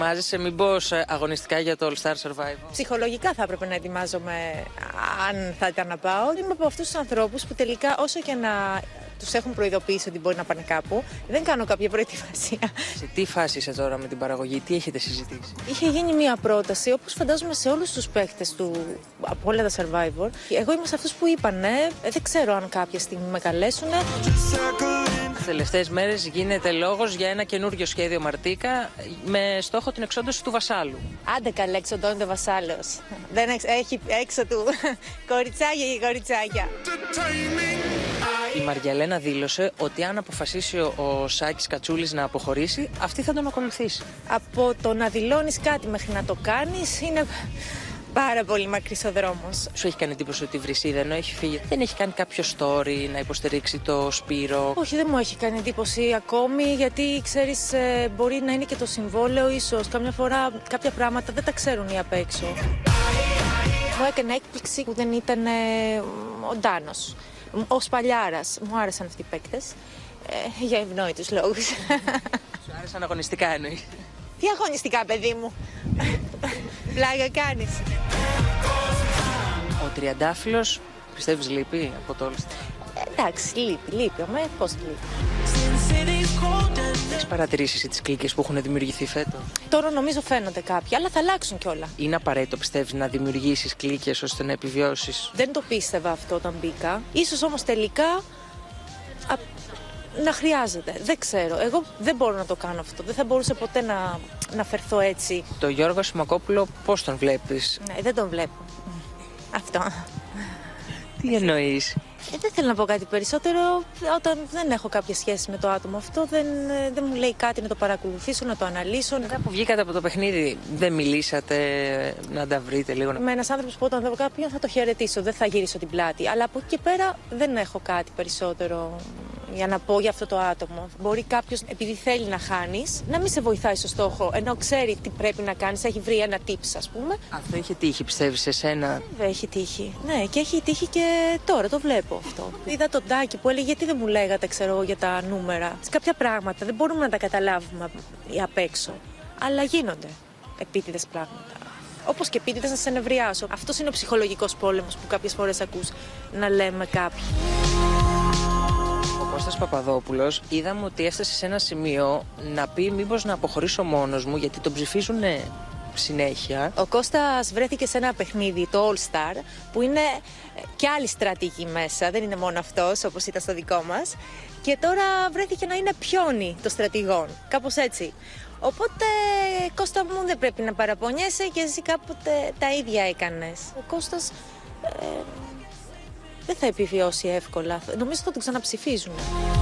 Ετοιμάζεσαι μήπως αγωνιστικά για το All Star Survivor? Ψυχολογικά θα έπρεπε να ετοιμάζομαι αν θα ήταν να πάω. Είμαι από αυτούς τους ανθρώπους που τελικά όσο και να τους έχουν προειδοποιήσει ότι μπορεί να πάνε κάπου, δεν κάνω κάποια προετοιμασία. Σε τι φάση είσαι τώρα με την παραγωγή, τι έχετε συζητήσει? Είχε γίνει μία πρόταση, όπως φαντάζομαι σε όλους τους παίχτες από όλα τα Survivor. Εγώ είμαι σε αυτούς που είπανε, δεν ξέρω αν κάποια στιγμή με καλέσουνε. Τις τελευταίες μέρες γίνεται λόγος για ένα καινούριο σχέδιο Μαρτίκα με στόχο την εξόντωση του βασάλου. Άντε καλέ, εξοντώνεται βασάλος. Δεν έχει έξω του κοριτσάκια και κοριτσάκια. Η Μαριαλένα δήλωσε ότι αν αποφασίσει ο Σάκης Κατσούλης να αποχωρήσει, αυτή θα τον ακολουθήσει. Από το να δηλώνεις κάτι μέχρι να το κάνεις είναι πάρα πολύ μακρύς ο δρόμος. Σου έχει κάνει εντύπωση ότι η Βρυσίδα ενώ έχει φύγει, δεν έχει κάνει κάποιο story να υποστηρίξει το Σπύρο? Όχι, δεν μου έχει κάνει εντύπωση ακόμη, γιατί ξέρεις, μπορεί να είναι και το συμβόλαιο ίσως. Καμιά φορά κάποια πράγματα δεν τα ξέρουν οι απ' έξω. Μου έκανε έκπληξη που δεν ήταν ο Ντάνος. Ο Σπαλιάρας. Μου άρεσαν αυτοί οι παίκτες. Για ευνόητους λόγους. Σου άρεσαν αγωνιστικά εννοείς? Τι αγωνιστικά, παιδί μου. Πλάγια κάνεις. Ο Τριαντάφυλλος πιστεύεις λείπει από το All Star? Εντάξει, λείπει. Πώς λείπει? Έχεις παρατηρήσει τις κλίκες που έχουν δημιουργηθεί φέτος? Τώρα νομίζω φαίνονται κάποιοι, αλλά θα αλλάξουν κιόλα. Είναι απαραίτητο, πιστεύεις, να δημιουργήσεις κλίκες ώστε να επιβιώσεις? Δεν το πίστευα αυτό όταν μπήκα. Ίσως όμως τελικά να χρειάζεται. Δεν ξέρω. Εγώ δεν μπορώ να το κάνω αυτό. Δεν θα μπορούσα ποτέ να φερθώ έτσι. Το Γιώργο Σιμακόπουλο πώς τον βλέπεις? Ναι, δεν τον βλέπω. Αυτό. Τι εννοείς? Δεν θέλω να πω κάτι περισσότερο. Όταν δεν έχω κάποια σχέση με το άτομο αυτό, δεν μου λέει κάτι να το παρακολουθήσω, να το αναλύσω. Μετά που βγήκατε από το παιχνίδι, δεν μιλήσατε να τα βρείτε λίγο? Είμαι ένας άνθρωπος που όταν δω κάποιον θα το χαιρετήσω, δεν θα γυρίσω την πλάτη. Αλλά από εκεί και πέρα δεν έχω κάτι περισσότερο για να πω για αυτό το άτομο. Μπορεί κάποιος, επειδή θέλει να χάνεις, να μην σε βοηθάει στο στόχο, ενώ ξέρει τι πρέπει να κάνεις, έχει βρει ένα tips, ας πούμε. Αυτό είχε τύχει, πιστεύεις, σε σένα? Έχει τύχει. Ναι, και έχει τύχει και τώρα, το βλέπω αυτό. Είδα τον Τάκη που έλεγε γιατί δεν μου λέγατε, ξέρω, για τα νούμερα. Σε κάποια πράγματα δεν μπορούμε να τα καταλάβουμε απ' έξω. Αλλά γίνονται επίτηδες πράγματα. Όπως και επίτηδες να σε νευριάσω. Αυτός είναι ο ψυχολογικός πόλεμος που κάποιες φορές ακούς να λέμε κάποιοι. Ο Κώστας Παπαδόπουλος είδαμε ότι έφτασε σε ένα σημείο να πει μήπως να αποχωρήσω μόνος μου, γιατί τον ψηφίζουν συνέχεια. Ο Κώστας βρέθηκε σε ένα παιχνίδι, το All Star, που είναι και άλλη στρατηγική μέσα, δεν είναι μόνο αυτός όπως ήταν στο δικό μας. Και τώρα βρέθηκε να είναι πιόνι των στρατηγών, κάπως έτσι. Οπότε, Κώστα μου, δεν πρέπει να παραπονιέσαι και εσύ κάποτε τα ίδια έκανες. Ο Κώστας δεν θα επιβιώσει εύκολα. Νομίζω θα τον ξαναψηφίζουν.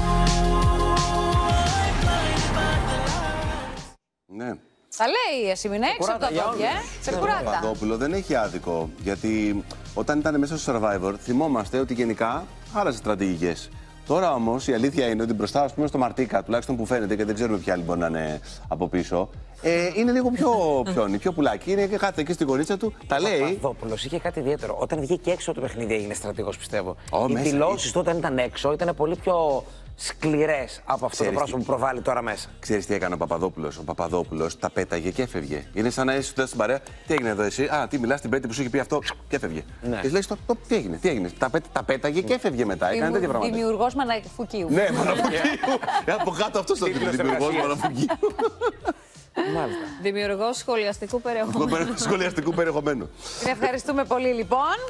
Ναι. Τα λέει η Ασημινά έξω από τα δόντια, σε κουράτα. Ο Παπαδόπουλο δεν έχει άδικο, γιατί όταν ήταν μέσα στο Survivor θυμόμαστε ότι γενικά άλλαζε στρατηγικές. Τώρα όμως η αλήθεια είναι ότι μπροστά, ας πούμε, στο Μαρτίκα, τουλάχιστον που φαίνεται και δεν ξέρουμε ποιοι άλλοι μπορεί να είναι από πίσω, είναι λίγο πιο πιόνι, πιο πουλάκι. Είναι και κάθεται εκεί στην κορίτσα του, τα λέει. Ο Παπαδόπουλος είχε κάτι ιδιαίτερο. Όταν βγήκε έξω από το παιχνίδι έγινε στρατηγός, πιστεύω. Οι μέσα δηλώσεις του όταν ήταν έξω ήταν πολύ πιο σκληρές από αυτό το πρόσωπο που προβάλλει τώρα μέσα. Ξέρεις τι έκανε ο Παπαδόπουλος? Ο Παπαδόπουλος τα πέταγε και έφευγε. Είναι σαν να είσαι στην παρέα. Τι έγινε εδώ εσύ? Α, τι μιλάς στην Πέτη που σου είχε πει αυτό και έφευγε. Ναι. Και λες τώρα, τι έγινε? Τα πέταγε και έφευγε μετά. Έκανε τέτοια πράγματα. Δημιουργός Μαναφουκίου. Ναι, Μαναφουκίου. Από κάτω αυτό το δημιουργός Μαναφουκίου. Μάλιστα. Δημιουργός σχολιαστικού περιεχομένου. Σχολιαστικού περιεχομένου. Ευχαριστούμε πολύ λοιπόν.